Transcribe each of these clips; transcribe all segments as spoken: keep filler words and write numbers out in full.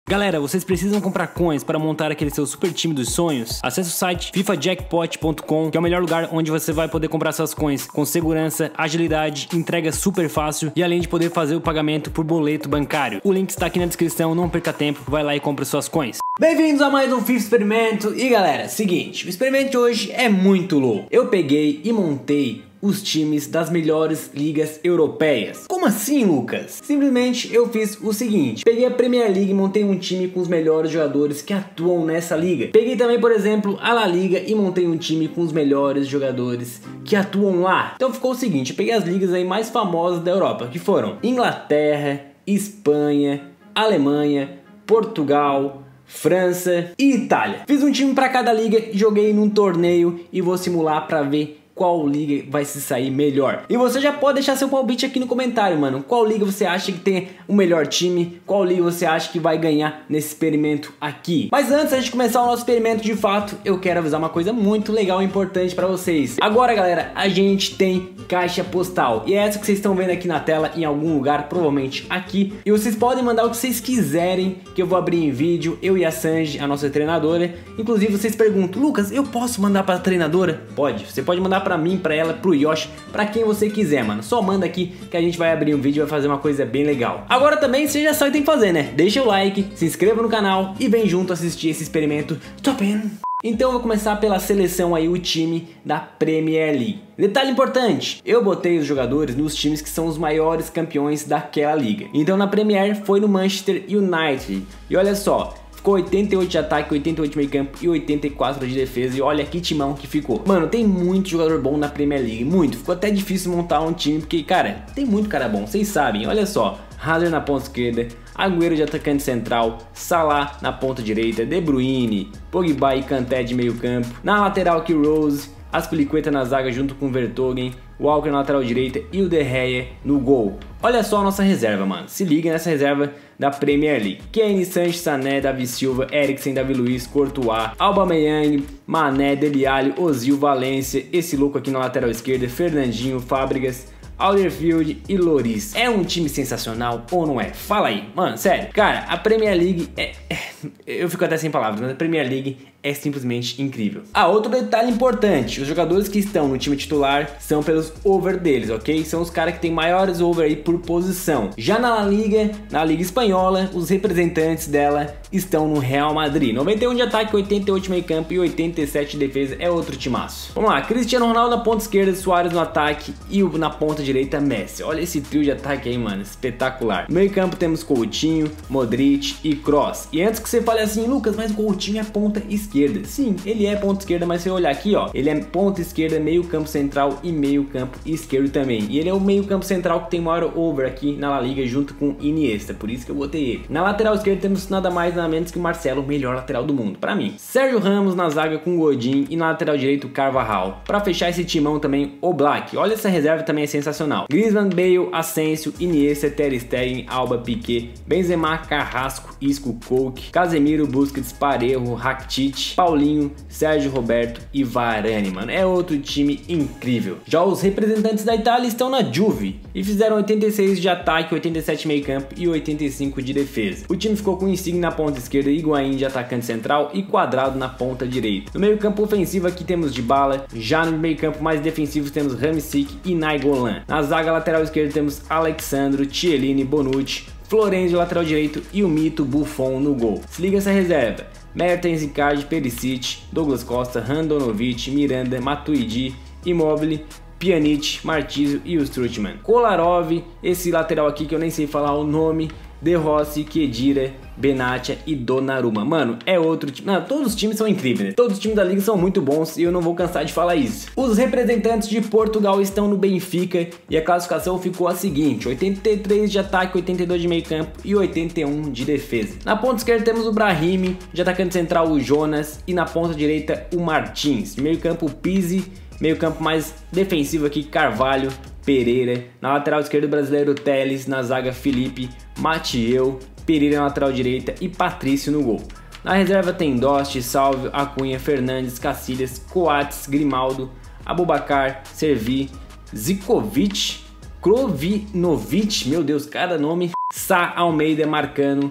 Galera, vocês precisam comprar coins para montar aquele seu super time dos sonhos? Acesse o site FIFA Jackpot ponto com, que é o melhor lugar onde você vai poder comprar suas coins com segurança, agilidade, entrega super fácil e além de poder fazer o pagamento por boleto bancário. O link está aqui na descrição, não perca tempo, vai lá e compra suas coins. Bem-vindos a mais um FIFA Experimento. E galera, seguinte, o experimento de hoje é muito louco. Eu peguei e montei os times das melhores ligas europeias. Como assim, Lucas? Simplesmente eu fiz o seguinte: peguei a Premier League e montei um time com os melhores jogadores que atuam nessa liga. Peguei também, por exemplo, a La Liga e montei um time com os melhores jogadores que atuam lá. Então ficou o seguinte: eu peguei as ligas aí mais famosas da Europa, que foram Inglaterra, Espanha, Alemanha, Portugal, França e Itália. Fiz um time para cada liga, joguei num torneio e vou simular para ver qual liga vai se sair melhor. E você já pode deixar seu palpite aqui no comentário, mano. Qual liga você acha que tem o melhor time? Qual liga você acha que vai ganhar nesse experimento aqui? Mas antes de começar o nosso experimento de fato, eu quero avisar uma coisa muito legal e importante para vocês. Agora, galera, a gente tem caixa postal. E é essa que vocês estão vendo aqui na tela, em algum lugar, provavelmente aqui. E vocês podem mandar o que vocês quiserem, que eu vou abrir em vídeo, eu e a Sanji, a nossa treinadora. Inclusive, vocês perguntam: Lucas, eu posso mandar para a treinadora? Pode. Você pode mandar para pra mim, pra ela, pro Yoshi, pra quem você quiser, mano. Só manda aqui que a gente vai abrir um vídeo e vai fazer uma coisa bem legal. Agora também, você já sabe o que tem que fazer, né? Deixa o like, se inscreva no canal e vem junto assistir esse experimento top. Então eu vou começar pela seleção aí, o time da Premier League. Detalhe importante, eu botei os jogadores nos times que são os maiores campeões daquela liga. Então na Premier foi no Manchester United. E olha só, ficou oitenta e oito de ataque, oitenta e oito de meio campo e oitenta e quatro de defesa. E olha que timão que ficou. Mano, tem muito jogador bom na Premier League, muito. Ficou até difícil montar um time, porque, cara, tem muito cara bom, vocês sabem. Olha só, Hazard na ponta esquerda, Agüero de atacante central, Salah na ponta direita, De Bruyne, Pogba e Kanté de meio campo. Na lateral aqui, Rose, Azpilicueta na zaga junto com Vertonghen, Walker na lateral direita e o De Gea no gol. Olha só a nossa reserva, mano. Se liga nessa reserva da Premier League: Kane, Sancho, Sané, Davi Silva, Eriksen, Davi Luiz, Courtois, Aubameyang, Mané, Dele Alli, Ozil, Valência, esse louco aqui na lateral esquerda, Fernandinho, Fábregas, Alderweireld e Lloris. É um time sensacional ou não é? Fala aí, mano, sério. Cara, a Premier League é... é... eu fico até sem palavras, mas a Premier League é simplesmente incrível. Ah, outro detalhe importante: os jogadores que estão no time titular são pelos over deles, ok? São os caras que tem maiores over aí por posição. Já na La Liga, na Liga Espanhola, os representantes dela estão no Real Madrid. noventa e um de ataque, oitenta e oito de meio campo e oitenta e sete de defesa. É outro timaço. Vamos lá, Cristiano Ronaldo na ponta esquerda, Suárez no ataque e na ponta direita, Messi. Olha esse trio de ataque aí, mano, espetacular. No meio campo temos Coutinho, Modric e Kroos. E antes que você fale assim: Lucas, mas o Coutinho é ponta esquerda. Sim, ele é ponta esquerda, mas se eu olhar aqui, ó, ele é ponta esquerda, meio campo central e meio campo esquerdo também. E ele é o meio campo central que tem maior over aqui na La Liga junto com Iniesta, por isso que eu botei ele. Na lateral esquerda temos nada mais nada menos que o Marcelo, o melhor lateral do mundo, pra mim. Sérgio Ramos na zaga com o Godin e na lateral direito o Carvajal. Pra fechar esse timão também o Black. Olha, essa reserva também é sensacional: Griezmann, Bale, Asensio, Iniesta, Ter Stegen, Alba, Piqué, Benzema, Carrasco, Isco, Coque, Casemiro, Busquets, Parejo, Rakitic, Paulinho, Sérgio Roberto e Varane, mano. É outro time incrível. Já os representantes da Itália estão na Juve e fizeram oitenta e seis de ataque, oitenta e sete de meio campo e oitenta e cinco de defesa. O time ficou com Insigne na ponta esquerda, Higuaín de atacante central e Quadrado na ponta direita. No meio campo ofensivo aqui temos Dybala. Já no meio campo mais defensivo temos Hamsik e Nainggolan. Na zaga lateral esquerda temos Alexandro, Chiellini, Bonucci, Florenzi de lateral direito e o mito Buffon no gol. Se liga essa reserva: Mertens, Icardi, Perisic, Douglas Costa, Handanovic, Miranda, Matuidi, Immobile, Pjanic, Marchisio e o Strootman. Kolarov, esse lateral aqui que eu nem sei falar o nome, De Rossi, Khedira, Benatia e Donnarumma. Mano, é outro time. Não, todos os times são incríveis, né? Todos os times da liga são muito bons e eu não vou cansar de falar isso. Os representantes de Portugal estão no Benfica e a classificação ficou a seguinte: oitenta e três de ataque, oitenta e dois de meio campo e oitenta e um de defesa. Na ponta esquerda temos o Brahimi, de atacante central o Jonas e na ponta direita o Martins. De meio campo o Pizzi, meio campo mais defensivo aqui Carvalho, Pereira. Na lateral esquerda o brasileiro Telles, na zaga Felipe, Mathieu, Pereira na lateral direita e Patrício no gol. Na reserva tem Dost, Salvio, Acunha, Fernandes, Cacilhas, Coates, Grimaldo, Aboubakar, Servi, Zikovic, Krovinovic, meu Deus, cada nome, Sá, Almeida, Marcano,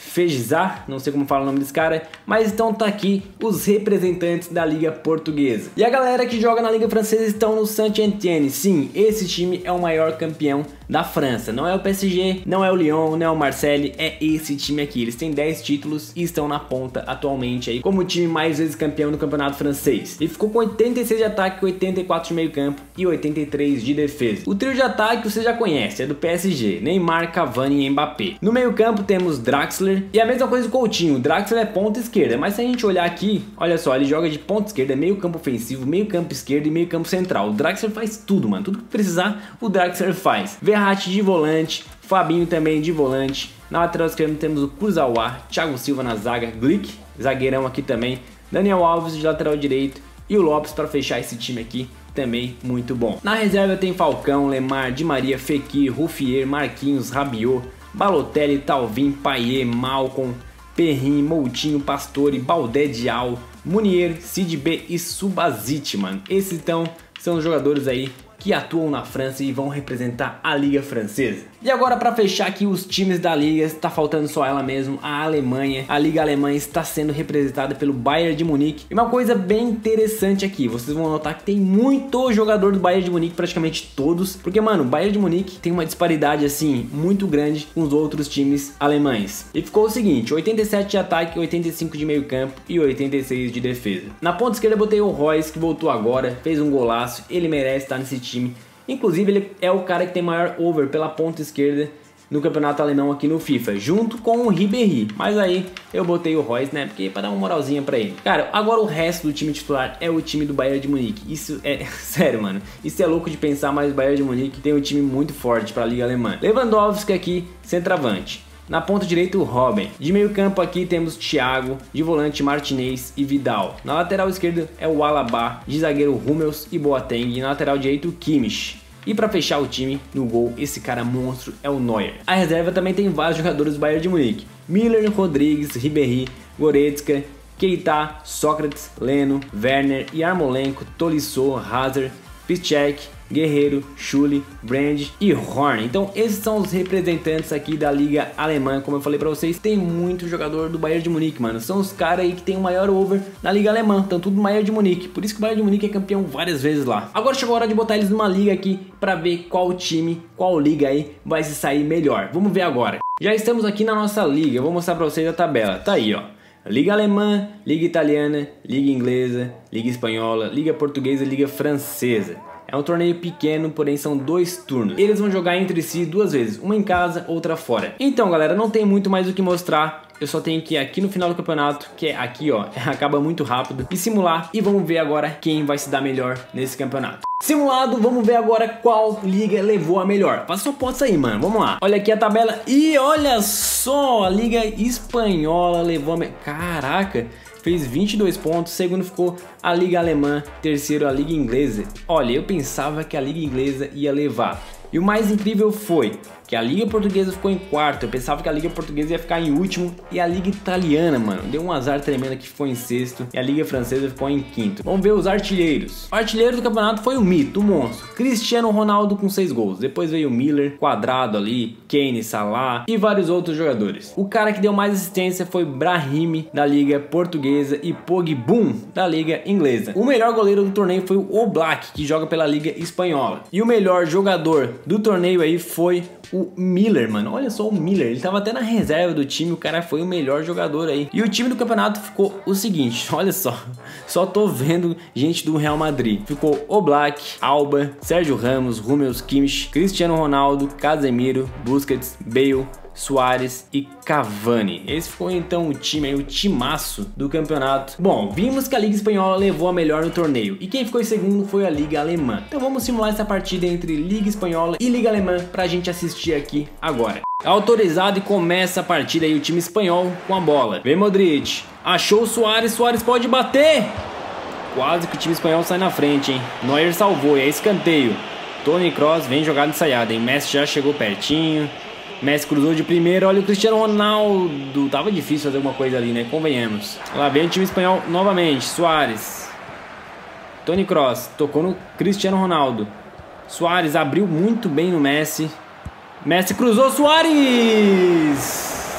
Fejizar, não sei como fala o nome desse cara, mas então tá aqui os representantes da Liga Portuguesa. E a galera que joga na Liga Francesa estão no Saint-Étienne. Sim, esse time é o maior campeão da França. Não é o P S G, não é o Lyon, não é o Marseille, é esse time aqui. Eles têm dez títulos e estão na ponta atualmente aí como o time mais vezes campeão do campeonato francês. E ficou com oitenta e seis de ataque, oitenta e quatro de meio campo e oitenta e três de defesa. O trio de ataque você já conhece, é do P S G, Neymar, Cavani e Mbappé. No meio campo temos Draxler e a mesma coisa do Coutinho. O Draxler é ponta esquerda, mas se a gente olhar aqui, olha só, ele joga de ponta esquerda, meio campo ofensivo, meio campo esquerdo e meio campo central. O Draxler faz tudo, mano, tudo que precisar o Draxler faz. Verratti de volante, Fabinho também de volante. Na lateral esquerda temos o Kurzawa, Thiago Silva na zaga, Glick, zagueirão aqui também, Daniel Alves de lateral direito e o Lopes para fechar esse time aqui, também muito bom. Na reserva tem Falcão, Lemar, Di Maria, Fekir, Ruffier, Marquinhos, Rabiot, Balotelli, Thauvin, Payet, Malcom, Perrin, Moutinho, Pastore, Baldé, Dial, Munier, Sidibé e Subasic, mano. Esses então são os jogadores aí que atuam na França e vão representar a Liga Francesa. E agora, para fechar aqui os times da Liga, está faltando só ela mesmo, a Alemanha. A Liga Alemã está sendo representada pelo Bayern de Munique. E uma coisa bem interessante aqui, vocês vão notar que tem muito jogador do Bayern de Munique, praticamente todos. Porque, mano, o Bayern de Munique tem uma disparidade, assim, muito grande com os outros times alemães. E ficou o seguinte, oitenta e sete de ataque, oitenta e cinco de meio campo e oitenta e seis de defesa. Na ponta esquerda eu botei o Reus, que voltou agora, fez um golaço, ele merece estar nesse time. Time. Inclusive ele é o cara que tem maior over pela ponta esquerda no campeonato alemão aqui no FIFA, junto com o Ribéry, mas aí eu botei o Reus, né, porque para dar uma moralzinha pra ele. Cara, agora o resto do time titular é o time do Bayern de Munique. Isso é sério, mano, isso é louco de pensar, mas o Bayern de Munique tem um time muito forte para a Liga Alemã. Lewandowski aqui, centroavante. Na ponta direita o Robben. De meio campo aqui temos Thiago, de volante Martinez e Vidal. Na lateral esquerda é o Alaba, de zagueiro Hummels e Boateng. E na lateral direita o Kimmich. E para fechar o time, no gol, esse cara monstro é o Neuer. A reserva também tem vários jogadores do Bayern de Munique. Miller, Rodrigues, Ribéry, Goretzka, Keita, Sócrates, Leno, Werner, Yarmolenko, Tolisso, Hazard, Piszczek, Guerreiro, Schulli, Brand e Horn. Então esses são os representantes aqui da Liga Alemã. Como eu falei pra vocês, tem muito jogador do Bayern de Munique, mano. São os caras aí que tem o maior over na Liga Alemã. Então tudo do Bayern de Munique. Por isso que o Bayern de Munique é campeão várias vezes lá. Agora chegou a hora de botar eles numa liga aqui pra ver qual time, qual liga aí vai se sair melhor. Vamos ver agora. Já estamos aqui na nossa liga. Eu vou mostrar pra vocês a tabela. Tá aí, ó. Liga Alemã, Liga Italiana, Liga Inglesa, Liga Espanhola, Liga Portuguesa e Liga Francesa. É um torneio pequeno, porém são dois turnos. Eles vão jogar entre si duas vezes, uma em casa, outra fora. Então, galera, não tem muito mais o que mostrar. Eu só tenho que ir aqui no final do campeonato, que é aqui, ó, acaba muito rápido, e simular. E vamos ver agora quem vai se dar melhor nesse campeonato. Simulado, vamos ver agora qual liga levou a melhor. Passa só pode sair, mano, vamos lá. Olha aqui a tabela e olha só, a Liga Espanhola levou a melhor. Caraca, fez vinte e dois pontos, segundo ficou a Liga Alemã, terceiro a Liga Inglesa. Olha, eu pensava que a Liga Inglesa ia levar. E o mais incrível foi que a Liga Portuguesa ficou em quarto. Eu pensava que a Liga Portuguesa ia ficar em último. E a Liga Italiana, mano, deu um azar tremendo que ficou em sexto. E a Liga Francesa ficou em quinto. Vamos ver os artilheiros. O artilheiro do campeonato foi o mito, o monstro, Cristiano Ronaldo, com seis gols. Depois veio o Miller, Quadrado ali, Kane, Salah e vários outros jogadores. O cara que deu mais assistência foi Brahimi, da Liga Portuguesa, e Pogba, da Liga Inglesa. O melhor goleiro do torneio foi o Oblak, que joga pela Liga Espanhola. E o melhor jogador do torneio aí foi o Miller, mano. Olha só o Miller, ele tava até na reserva do time, o cara foi o melhor jogador aí. E o time do campeonato ficou o seguinte, olha só, só tô vendo gente do Real Madrid. Ficou Oblak, Alba, Sérgio Ramos, Hummels, Kimmich, Cristiano Ronaldo, Casemiro, Busquets, Bale, Suárez e Cavani. Esse foi então o time aí, o timaço do campeonato. Bom, vimos que a Liga Espanhola levou a melhor no torneio e quem ficou em segundo foi a Liga Alemã. Então vamos simular essa partida entre Liga Espanhola e Liga Alemã pra gente assistir aqui agora. Autorizado e começa a partida aí o time espanhol com a bola. Vem Modric, achou o Suárez, Suárez pode bater. Quase que o time espanhol sai na frente, hein? Neuer salvou e é escanteio. Toni Kroos vem jogada ensaiada, hein? Messi já chegou pertinho. Messi cruzou de primeira, olha o Cristiano Ronaldo. Tava difícil fazer alguma coisa ali, né? Convenhamos. Lá vem o time espanhol novamente. Suárez. Toni Kroos tocou no Cristiano Ronaldo. Suárez abriu muito bem no Messi. Messi cruzou, Suárez!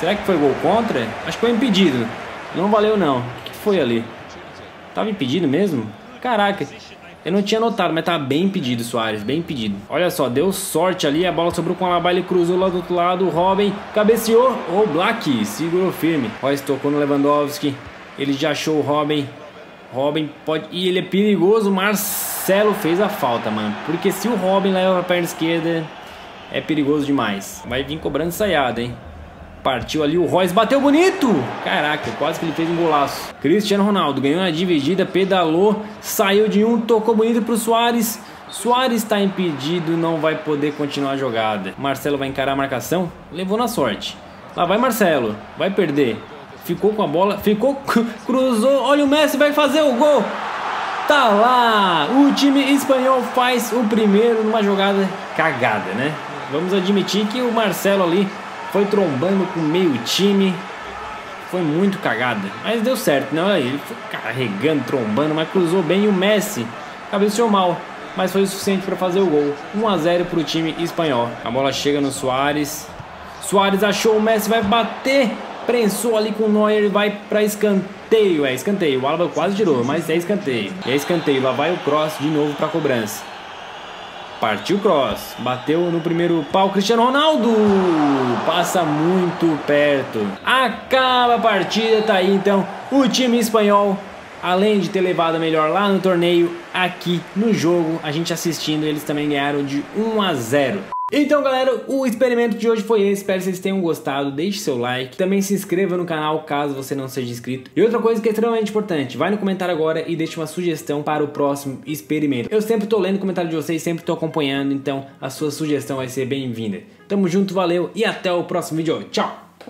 Será que foi gol contra? Acho que foi impedido. Não valeu não. O que foi ali? Tava impedido mesmo? Caraca. Eu não tinha notado, mas tava bem impedido, Suárez. Bem impedido. Olha só, deu sorte ali. A bola sobrou com o Alaba, ele cruzou lá do outro lado. O Robin cabeceou. O Black segurou firme. Royce tocou no Lewandowski. Ele já achou o Robin. Robin pode... E ele é perigoso. Marcelo fez a falta, mano. Porque se o Robin leva pra perna esquerda, é perigoso demais. Vai vir cobrando ensaiada, hein? Partiu ali, o Royce bateu bonito. Caraca, quase que ele fez um golaço. Cristiano Ronaldo ganhou na dividida, pedalou, saiu de um, tocou bonito pro Suárez. Suárez está impedido, não vai poder continuar a jogada. Marcelo vai encarar a marcação, levou na sorte. Lá vai Marcelo, vai perder. Ficou com a bola, ficou, cruzou. Olha o Messi, vai fazer o gol. Tá lá, o time espanhol faz o primeiro numa jogada cagada, né? Vamos admitir que o Marcelo ali foi trombando com meio time. Foi muito cagada. Mas deu certo, né? Ele foi carregando, trombando, mas cruzou bem. E o Messi cabeceou mal, mas foi o suficiente para fazer o gol. um a zero para o time espanhol. A bola chega no Suárez. Suárez achou, o Messi vai bater. Prensou ali com o Neuer e vai para escanteio. É escanteio. O Alaba quase tirou, mas é escanteio. E é escanteio. Lá vai o cross de novo para cobrança. Partiu o cross, bateu no primeiro pau, Cristiano Ronaldo, passa muito perto, acaba a partida, tá aí então o time espanhol, além de ter levado a melhor lá no torneio, aqui no jogo, a gente assistindo, eles também ganharam de um a zero. Então galera, o experimento de hoje foi esse, espero que vocês tenham gostado, deixe seu like, também se inscreva no canal caso você não seja inscrito. E outra coisa que é extremamente importante, vai no comentário agora e deixe uma sugestão para o próximo experimento. Eu sempre tô lendo o comentário de vocês, sempre tô acompanhando, então a sua sugestão vai ser bem-vinda. Tamo junto, valeu e até o próximo vídeo, tchau!